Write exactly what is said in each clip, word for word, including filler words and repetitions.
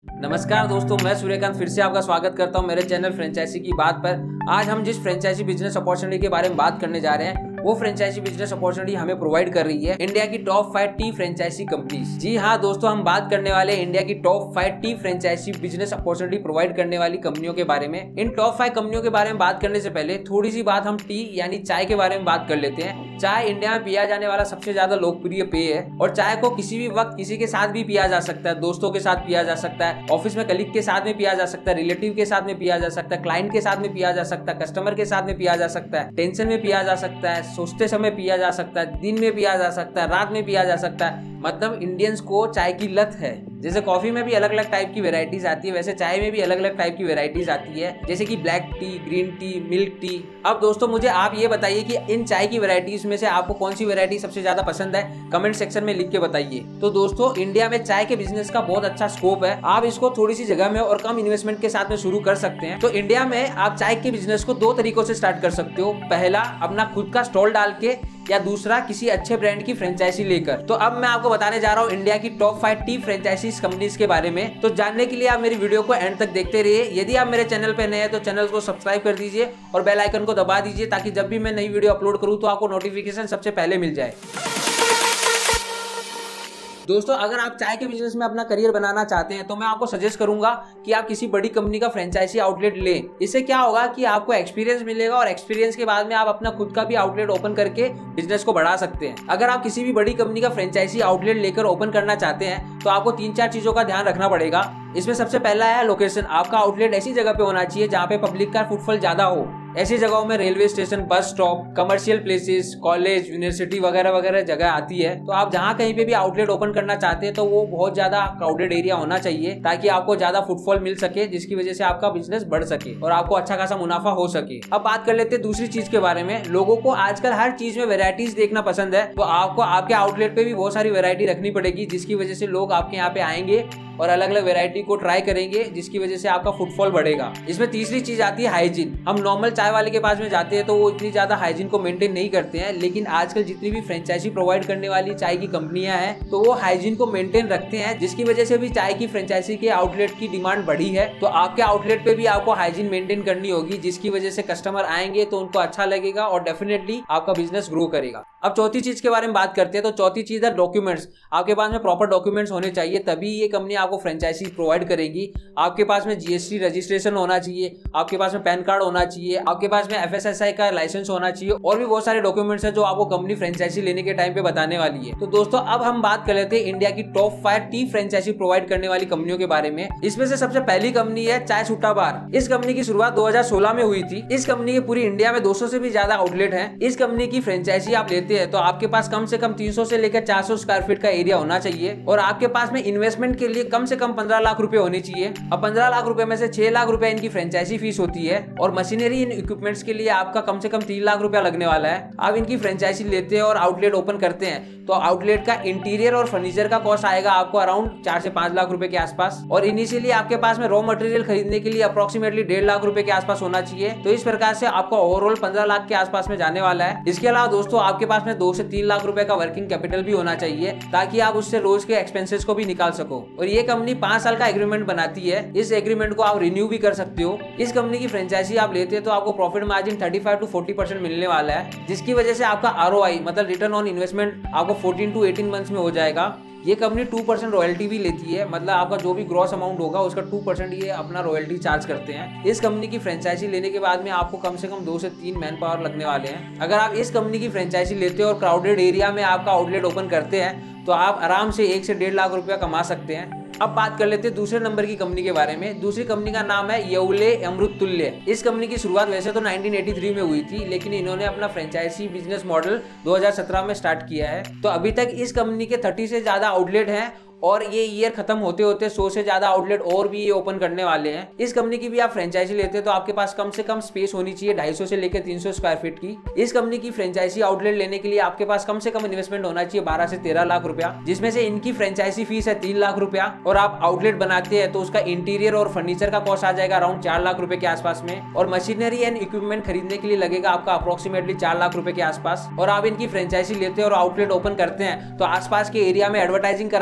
नमस्कार दोस्तों, मैं सूर्यकांत फिर से आपका स्वागत करता हूं मेरे चैनल फ्रेंचाइजी की बात पर। आज हम जिस फ्रेंचाइजी बिजनेस अपॉर्चुनिटी के बारे में बात करने जा रहे हैं वो फ्रेंचाइजी बिजनेस अपॉर्चुनिटी हमें प्रोवाइड कर रही है इंडिया की top five tea franchise companies. जी हाँ दोस्तों, हम बात करने वाले हैं इंडिया की top five tea franchise business opportunity provide करने वाली कंपनियों के बारे में। इन टॉप फाइव कंपनियों के बारे में बात करने से पहले थोड़ी सी बात हम टी यानी चाय के बारे में बात कर लेते हैं। चाय इंडिया में पिया जाने वाला सबसे ज्यादा लोकप्रिय पेय है और चाय को किसी भी वक्त किसी के साथ भी पिया जा सकता है। दोस्तों के साथ पिया जा सकता है, ऑफिस में कलीग के साथ में पिया जा सकता है, रिलेटिव के साथ में पिया जा सकता है, क्लाइंट के साथ में पिया जा सकता है, कस्टमर के साथ में पिया जा सकता है, टेंशन में पिया जा सकता है, सोचते समय पिया जा सकता है, दिन में पिया जा सकता है, रात में पिया जा सकता है। मतलब इंडियंस को चाय की लत है। जैसे कॉफी में भी अलग अलग टाइप की वेराइटीज आती है, वैसे चाय में भी अलग अलग टाइप की वेराइटीज आती है, जैसे कि black tea, green tea, milk tea. अब दोस्तों मुझे आप ये बताइए कि इन चाय की वेराइटीज में से आपको कौन सी वेराइटी सबसे ज्यादा पसंद है, कमेंट सेक्शन में लिख के बताइए। तो दोस्तों इंडिया में चाय के बिजनेस का बहुत अच्छा स्कोप है। आप इसको थोड़ी सी जगह में और कम इन्वेस्टमेंट के साथ में शुरू कर सकते हैं। तो इंडिया में आप चाय के बिजनेस को दो तरीकों से स्टार्ट कर सकते हो। पहला, अपना खुद का स्टॉल डाल के, या दूसरा किसी अच्छे ब्रांड की फ्रेंचाइजी लेकर। तो अब मैं आपको बताने जा रहा हूँ इंडिया की top five tea franchise companies के बारे में। तो जानने के लिए आप मेरी वीडियो को एंड तक देखते रहिए। यदि आप मेरे चैनल पे नए हैं तो चैनल को सब्सक्राइब कर दीजिए और बेल आइकन को दबा दीजिए ताकि जब भी मैं नई वीडियो अपलोड करूँ तो आपको नोटिफिकेशन सबसे पहले मिल जाए। दोस्तों अगर आप चाय के बिजनेस में अपना करियर बनाना चाहते हैं तो मैं आपको सजेस्ट करूंगा कि आप किसी बड़ी कंपनी का फ्रेंचाइजी आउटलेट लें। इससे क्या होगा कि आपको एक्सपीरियंस मिलेगा और एक्सपीरियंस के बाद में आप अपना खुद का भी आउटलेट ओपन करके बिजनेस को बढ़ा सकते हैं। अगर आप किसी भी बड़ी कंपनी का फ्रेंचाइजी आउटलेट लेकर ओपन करना चाहते हैं तो आपको तीन चार चीजों का ध्यान रखना पड़ेगा। इसमें सबसे पहला है लोकेशन। आपका आउटलेट ऐसी जगह पे होना चाहिए जहाँ पे पब्लिक का फुटफॉल ज्यादा हो। ऐसी जगहों में railway station, bus stop, commercial places, college, university वगैरह वगैरह जगह आती है। तो आप जहाँ कहीं पे भी आउटलेट ओपन करना चाहते हैं तो वो बहुत ज्यादा क्राउडेड एरिया होना चाहिए ताकि आपको ज्यादा फुटफॉल मिल सके, जिसकी वजह से आपका बिजनेस बढ़ सके और आपको अच्छा खासा मुनाफा हो सके। अब बात कर लेते हैं दूसरी चीज के बारे में। लोगों को आजकल हर चीज में वेराइटीज देखना पसंद है, तो आपको आपके आउटलेट पे भी बहुत सारी वेरायटी रखनी पड़ेगी, जिसकी वजह से लोग आपके यहाँ पे आएंगे और अलग अलग वेरायटी को ट्राई करेंगे, जिसकी वजह से आपका फुटफॉल बढ़ेगा। इसमें तीसरी चीज आती है हाइजीन। हम नॉर्मल चाय वाले के पास में जाते हैं तो वो इतनी ज्यादा हाइजीन को मेंटेन नहीं करते हैं, लेकिन आजकल जितनी भी फ्रेंचाइजी प्रोवाइड करने वाली चाय की कंपनियां हैं तो वो हाइजीन को मेंटेन रखते हैं, जिसकी वजह से भी चाय की फ्रेंचाइजी के आउटलेट की डिमांड बढ़ी है। तो आपके आउटलेट पे भी आपको हाइजीन मेंटेन करनी होगी, जिसकी वजह से कस्टमर आएंगे तो उनको अच्छा लगेगा और डेफिनेटली आपका बिजनेस ग्रो करेगा। अब चौथी चीज के बारे में बात करते हैं। तो चौथी चीज है डॉक्यूमेंट्स। आपके पास में प्रॉपर डॉक्यूमेंट्स होने चाहिए, तभी ये कंपनी आपको फ्रेंचाइजी प्रोवाइड करेगी। आपके पास में जीएसटी रजिस्ट्रेशन होना चाहिए, आपके पास में पैन कार्ड होना चाहिए, आपके पास में एफएसएसआई का लाइसेंस होना चाहिए और भी बहुत सारे डॉक्यूमेंट्स हैं जो आपको कंपनी फ्रेंचाइजी लेने के टाइम पे बताने वाली है। तो दोस्तों अब हम बात कर लेते हैं इंडिया की top five tea franchise provide करने वाली कंपनियों के बारे में। इसमें से सबसे पहली कंपनी है चाय सुट्टा बार। इस कंपनी की शुरुआत दो हज़ार सोलह में हुई थी। इस कंपनी के पूरी इंडिया में दो सौ से भी ज्यादा आउटलेट है। इस कंपनी की फ्रेंचाइजी आप लेते हैं तो आपके पास कम से कम तीन सौ से लेकर चार सौ स्क्वायर फीट का एरिया होना चाहिए और आपके पास में इन्वेस्टमेंट के लिए कम से कम पंद्रह लाख रुपए होनी चाहिए। अब पंद्रह लाख रुपए में से छह लाख रुपए इनकी फ्रेंचाइजी फीस होती है और मशीनरी इन इक्विपमेंट्स के लिए आपका कम से कम तीन लाख रुपया लगने वाला है। आप इनकी फ्रेंचाइजी लेते हैं और आउटलेट ओपन करते हैं तो आउटलेट का इंटीरियर और फर्नीचर का कॉस्ट आएगा आपको अराउंड चार से पांच लाख रुपए के आसपास और इनिशियली आपके पास में रॉ मटेरियल खरीदने के लिए अप्रोक्सीमेटली डेढ़ लाख रुपए के आसपास होना चाहिए। तो इस प्रकार से आपका ओवरऑल पंद्रह लाख के आसपास में जाने वाला है। इसके अलावा दोस्तों आपके पास में दो से तीन लाख रुपए का वर्किंग कैपिटल भी होना चाहिए ताकि आप उससे रोज के एक्सपेंसेस को भी निकाल सको। और ये कंपनी पांच साल का एग्रीमेंट बनाती है। इस एग्रीमेंट को आप रिन्यू भी कर सकते हो। इस कंपनी की फ्रेंचाइजी आप लेते हैं तो आपको profit margin thirty five to forty percent मिलने वाला है, जिसकी वजह से आपका आरओआई मतलब रिटर्न ऑन इन्वेस्टमेंट आपको फोर्टीन टू एटीन मंथ्स में हो जाएगा। ये कंपनी टू परसेंट रॉयल्टी भी लेती है, मतलब आपका जो भी ग्रॉस अमाउंट होगा उसका टू परसेंट ये अपना रॉयल्टी चार्ज करते हैं। इस कंपनी की फ्रेंचाइजी लेने के बाद में आपको कम से कम दो से तीन मैन पावर लगने वाले हैं। अगर आप इस कंपनी की फ्रेंचाइजी लेते हो और क्राउडेड एरिया में आपका आउटलेट ओपन करते हैं तो आप आराम से एक से डेढ़ लाख रुपया कमा सकते हैं। अब बात कर लेते हैं दूसरे नंबर की कंपनी के बारे में। दूसरी कंपनी का नाम है येवले अमृततुल्य। इस कंपनी की शुरुआत वैसे तो नाइनटीन एटी थ्री में हुई थी, लेकिन इन्होंने अपना फ्रेंचाइजी बिजनेस मॉडल दो हज़ार सत्रह में स्टार्ट किया है। तो अभी तक इस कंपनी के तीस से ज्यादा आउटलेट हैं और ये ईयर खत्म होते होते सौ से ज्यादा आउटलेट और भी ये ओपन करने वाले हैं। इस कंपनी की भी आप फ्रेंचाइजी लेते हैं तो आपके पास कम से कम स्पेस होनी चाहिए दो सौ पचास से लेकर तीन सौ स्क्वायर फीट की। इस कंपनी की फ्रेंचाइजी आउटलेट लेने के लिए आपके पास कम से कम इन्वेस्टमेंट होना चाहिए बारह से तेरह लाख रुपया, जिसमें से इनकी फ्रेंचाइजी फीस है तीन लाख रुपया और आप आउटलेट बनाते हैं तो उसका इंटीरियर और फर्नीचर का कॉस्ट आ जाएगा अराउंड चार लाख रुपए के आसपास में और मशीनरी एंड इक्विपमेंट खरीदने के लिए लगेगा आपका अप्रोक्सीमेटली चार लाख रुपए के आसपास। और आप इनकी फ्रेंचाइजी लेते हैं और आउटलेट ओपन करते हैं तो आसपास के एरिया में एडवर्टाइजिंग कराने के लिए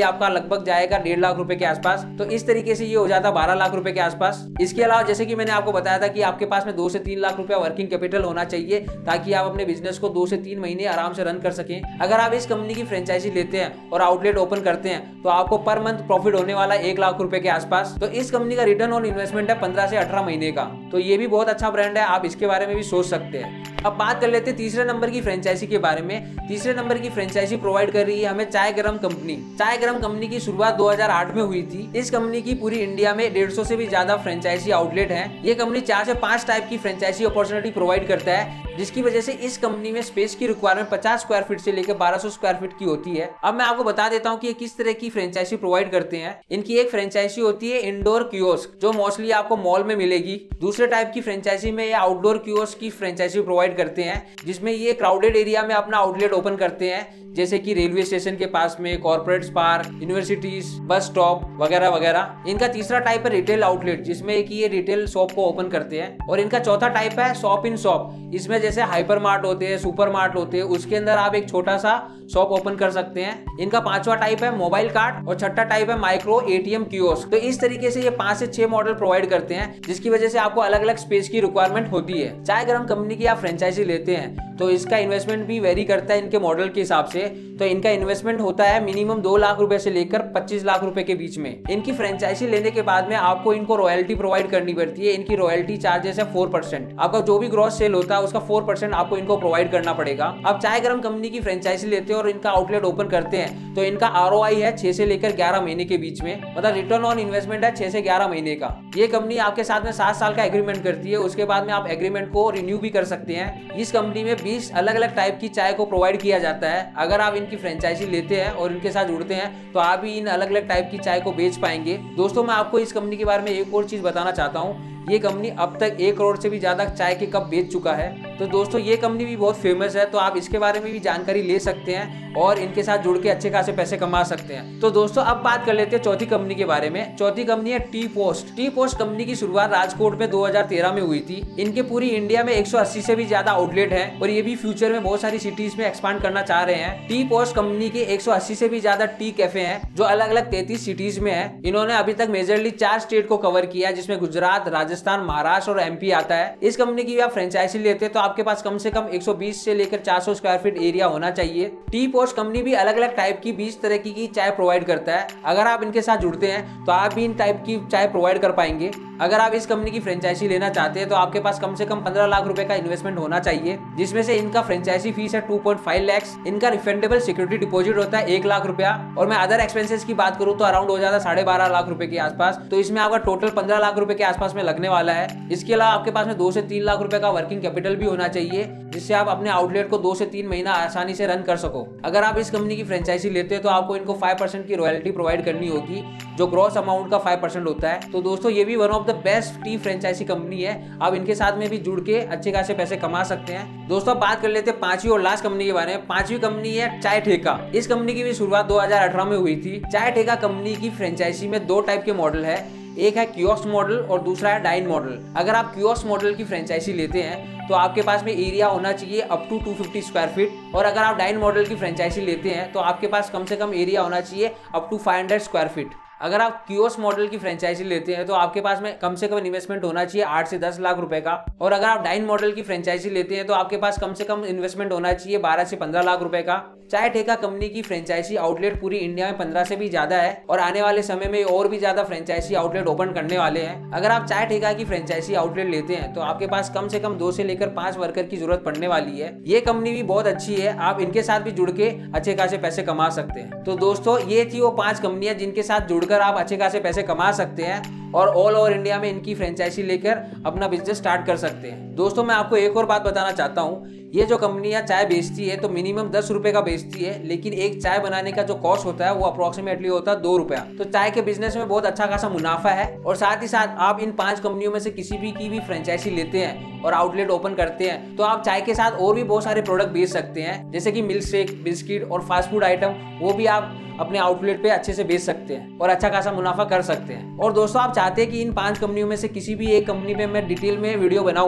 आपका लगभग जाएगा डेढ़ लाख रुपए के आसपास। तो इस तरीके से ये हो जाता बारह लाख रुपए के आसपास। इसके अलावा जैसे कि मैंने आपको बताया था कि आपके पास में दो से तीन लाख रुपया वर्किंग कैपिटल होना चाहिए ताकि आप अपने बिजनेस को दो से तीन महीने आराम से रन कर सकें। अगर आप इस कंपनी की फ्रेंचाइजी लेते हैं और आउटलेट ओपन करते हैं तो आपको पर मंथ प्रॉफिट होने वाला एक लाख रुपए के आसपास। तो इस कंपनी का रिटर्न ऑन इन्वेस्टमेंट है पंद्रह से अठारह महीने का। तो ये भी बहुत अच्छा ब्रांड है, आप इसके बारे में भी सोच सकते हैं। अब बात कर लेते हैं तीसरे नंबर की फ्रेंचाइजी के बारे में। तीसरे नंबर की फ्रेंचाइजी प्रोवाइड कर रही है हमें चाय गरम कंपनी। चाय गरम कंपनी की शुरुआत दो हज़ार आठ में हुई थी। इस कंपनी की पूरी इंडिया में डेढ़ सौ से भी ज्यादा फ्रेंचाइजी आउटलेट हैं। ये कंपनी चार से पांच टाइप की फ्रेंचाइजी अपॉर्चुनिटी प्रोवाइड करता है, जिसकी वजह से इस कंपनी में स्पेस की रिक्वायरमेंट पचास स्क्वायर फीट से लेकर बारह सौ स्क्वायर फीट की होती है। अब मैं आपको बता देता हूँ कि ये किस तरह की फ्रेंचाइजी प्रोवाइड करते हैं। इनकी एक फ्रेंचाइजी होती है इंडोर कियोस्क, जो मोस्टली आपको मॉल में मिलेगी। दूसरे टाइप की फ्रेंचाइजी में ये आउटडोर कियोस्क की फ्रेंचाइजी प्रोवाइड करते हैं, जिसमें ये क्राउडेड एरिया में अपना आउटलेट ओपन करते हैं, जैसे कि रेलवे स्टेशन के पास में, corporate park, universities, bus stop वगैरह वगैरह। इनका तीसरा टाइप है रिटेल आउटलेट, जिसमें कि ये रिटेल शॉप को ओपन करते हैं। और इनका चौथा टाइप है शॉप इन शॉप। इसमें जैसे हाइपर मार्ट होते हैं, सुपर मार्ट होते हैं, उसके अंदर आप एक छोटा सा शॉप ओपन कर सकते हैं। इनका पांचवा टाइप है मोबाइल कार्ट और छठा टाइप है माइक्रो एटीएम कियोस्क। तो इस तरीके से ये पांच से छह मॉडल प्रोवाइड करते हैं, जिसकी वजह से आपको अलग अलग स्पेस की रिक्वायरमेंट होती है। चाय गरम कंपनी की आप फ्रेंचाइजी लेते हैं तो इसका इन्वेस्टमेंट भी वेरी करता है इनके मॉडल के हिसाब से। तो इनका इन्वेस्टमेंट होता है मिनिमम दो लाख रुपए से लेकर पच्चीस लाख रुपए के बीच में। इनकी फ्रेंचाइजी लेने के बाद में आपको इनको रॉयल्टी प्रोवाइड करनी पड़ती है। इनकी रॉयल्टी चार्जेस है फोर परसेंट। आपका जो भी ग्रॉस सेल होता है उसका फोर परसेंट आपको इनको प्रोवाइड करना पड़ेगा। अब चाय गरम कंपनी की फ्रेंचाइजी लेते हैं और इनका आउटलेट ओपन करते हैं तो इनका आरओआई है छह से लेकर ग्यारह महीने के बीच में, मतलब रिटर्न ऑन इन्वेस्टमेंट है छह से ग्यारह महीने का। ये कंपनी आपके साथ में सात साल का एग्रीमेंट करती है, उसके बाद में आप एग्रीमेंट को रिन्यू भी कर सकते हैं। इस कंपनी में बीस अलग अलग टाइप की चाय को प्रोवाइड किया जाता है। अगर आप इनकी फ्रेंचाइजी लेते हैं और इनके साथ जुड़ते हैं तो आप भी इन अलग अलग टाइप की चाय को बेच पाएंगे। दोस्तों, मैं आपको इस कंपनी के बारे में एक और चीज बताना चाहता हूँ। ये कंपनी अब तक एक करोड़ से भी ज्यादा चाय के कप बेच चुका है। तो दोस्तों, ये कंपनी भी बहुत फेमस है, तो आप इसके बारे में भी जानकारी ले सकते हैं और इनके साथ जुड़ के अच्छे खासे पैसे कमा सकते हैं। तो दोस्तों, अब बात कर लेते हैं चौथी कंपनी के बारे में। चौथी कंपनी है tea post. Tea post company की शुरुआत राजकोट में दो हज़ार तेरह में हुई थी। इनके पूरी इंडिया में एक सौ अस्सी से भी ज्यादा आउटलेट है और ये भी फ्यूचर में बहुत सारी सिटीज में एक्सपांड करना चाह रहे हैं। टी पोस्ट कंपनी के एक सौ अस्सी से भी ज्यादा टी कैफे हैं, जो अलग अलग तैंतीस सिटीज में है। इन्होंने अभी तक मेजरली चार स्टेट को कवर किया है, जिसमें गुजरात, राजस्थान, महाराष्ट्र और एमपी आता है। इस कंपनी की आप फ्रेंचाइजी लेते हैं तो आपके पास कम से कम एक सौ बीस से लेकर चार सौ स्क्वायर फीट एरिया होना चाहिए। टी पोस्ट कंपनी भी अलग अलग टाइप की बीस तरह की, की चाय प्रोवाइड करता है। अगर आप इनके साथ जुड़ते हैं तो आप भी इन टाइप की चाय प्रोवाइड कर पाएंगे। अगर आप इस कंपनी की फ्रेंचाइजी लेना चाहते हैं तो आपके पास कम से कम पंद्रह लाख रुपए का इन्वेस्टमेंट होना चाहिए, जिसमें से इनका फ्रेंचाइजी फीस है टू पॉइंट फाइव लाख। इनका रिफंडेबल सिक्योरिटी डिपॉजिट होता है एक लाख रुपया। और मैं अदर एक्सपेंसेस की बात करूं तो अराउंड हो जाता है साढ़े बारह लाख रुपए के आसपास। तो इसमें आपका टोटल पंद्रह लाख रुपए के आसपास में लगने वाला है। इसके अलावा आपके पास में दो से तीन लाख रुपए का वर्किंग कैपिटल भी होना चाहिए, जिससे आप अपने आउटलेट को दो से तीन महीना आसानी से रन कर सको। अगर आप इस कंपनी की फ्रेंचाइजी लेते हैं तो आपको इनको फाइव परसेंट की रॉयल्टी प्रोवाइड करनी होगी, जो ग्रॉस अमाउंट का फाइव परसेंट होता है। तो दोस्तों, ये भी one of the best tea franchise company है। आप इनके साथ में भी जुड़ के अच्छे खासे पैसे कमा सकते हैं। दोस्तों, बात कर लेते हैं पांचवी और लास्ट कंपनी के बारे में। पांचवी कंपनी है चाय ठेका। इस कंपनी की भी शुरुआत दो हज़ार अठारह में हुई थी। चाय ठेका कंपनी की फ्रेंचाइजी में दो टाइप के मॉडल है, एक है कियोस्क मॉडल और दूसरा है डाइन मॉडल। अगर आप कियोस्क मॉडल की फ्रेंचाइजी लेते हैं तो आपके पास में एरिया होना चाहिए अप टू दो सौ पचास स्क्वायर फीट, और अगर आप डाइन मॉडल की फ्रेंचाइजी लेते हैं तो आपके पास कम से कम एरिया होना चाहिए अप टू पाँच सौ स्क्वायर फीट। अगर आप कियोस्क मॉडल की फ्रेंचाइजी लेते हैं तो आपके पास में कम से कम इन्वेस्टमेंट होना चाहिए आठ से दस लाख रुपए का, और अगर आप डाइन मॉडल की फ्रेंचाइजी लेते हैं तो आपके पास कम से कम इन्वेस्टमेंट होना चाहिए बारह से पंद्रह लाख रुपए का। चाय ठेका कंपनी की फ्रेंचाइजी आउटलेट पूरी इंडिया में पंद्रह से भी ज्यादा है और आने वाले समय में और भी ज्यादा फ्रेंचाइजी आउटलेट ओपन करने वाले हैं। अगर आप चाय ठेका की फ्रेंचाइजी आउटलेट लेते हैं तो आपके पास कम से कम दो से लेकर पांच वर्कर की जरूरत पड़ने वाली है। ये कंपनी भी बहुत अच्छी है, आप इनके साथ भी जुड़ के अच्छे खासे पैसे कमा सकते हैं। तो दोस्तों, ये थी वो पांच कंपनियां जिनके साथ जुड़कर आप अच्छे खासे पैसे कमा सकते हैं और ऑल ओवर इंडिया में इनकी फ्रेंचाइजी लेकर अपना बिजनेस स्टार्ट कर सकते हैं। दोस्तों, मैं आपको एक और बात बताना चाहता हूँ। ये जो कंपनियां चाय बेचती है तो मिनिमम दस रुपए का बेचती है, लेकिन एक चाय बनाने का जो कॉस्ट होता है वो अप्रोक्सीमेटली होता है दो रुपया। तो चाय के बिजनेस में बहुत अच्छा खासा मुनाफा है। और साथ ही साथ आप इन पांच कंपनियों में से किसी भी की भी फ्रेंचाइजी लेते हैं और आउटलेट ओपन करते हैं तो आप चाय के साथ और भी बहुत सारे प्रोडक्ट बेच सकते हैं, जैसे कि मिल्क शेक, बिस्किट और फास्ट फूड आइटम, वो भी आप अपने आउटलेट पे अच्छे से बेच सकते हैं और अच्छा खासा मुनाफा कर सकते हैं। और दोस्तों, आप चाहते हैं कि इन पांच कंपनियों में से किसी भी एक कंपनी में मैं डिटेल में वीडियो बनाऊं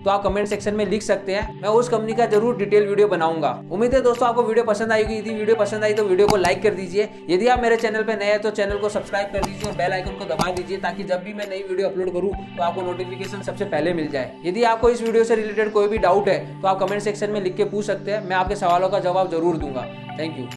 तो आप कमेंट सेक्शन में लिख सकते हैं, मैं उस कंपनी का जरूर डिटेल वीडियो बनाऊंगा। उम्मीद है दोस्तों आपको वीडियो पसंद आएगी। यदि वीडियो पसंद आई तो वीडियो को लाइक कर दीजिए। यदि आप मेरे चैनल पर नए हैं तो चैनल को सब्सक्राइब कर दीजिए और बेल आइकन को दबा दीजिए, ताकि जब भी मैं नई वीडियो अपलोड करूँ तो आपको नोटिफिकेशन सबसे पहले मिल जाए। यदि आपको इस वीडियो से रिलेटेड कोई भी डाउट है तो आप कमेंट सेक्शन में लिख के पूछ सकते हैं, मैं आपके सवालों का जवाब जरूर दूंगा। Thank you.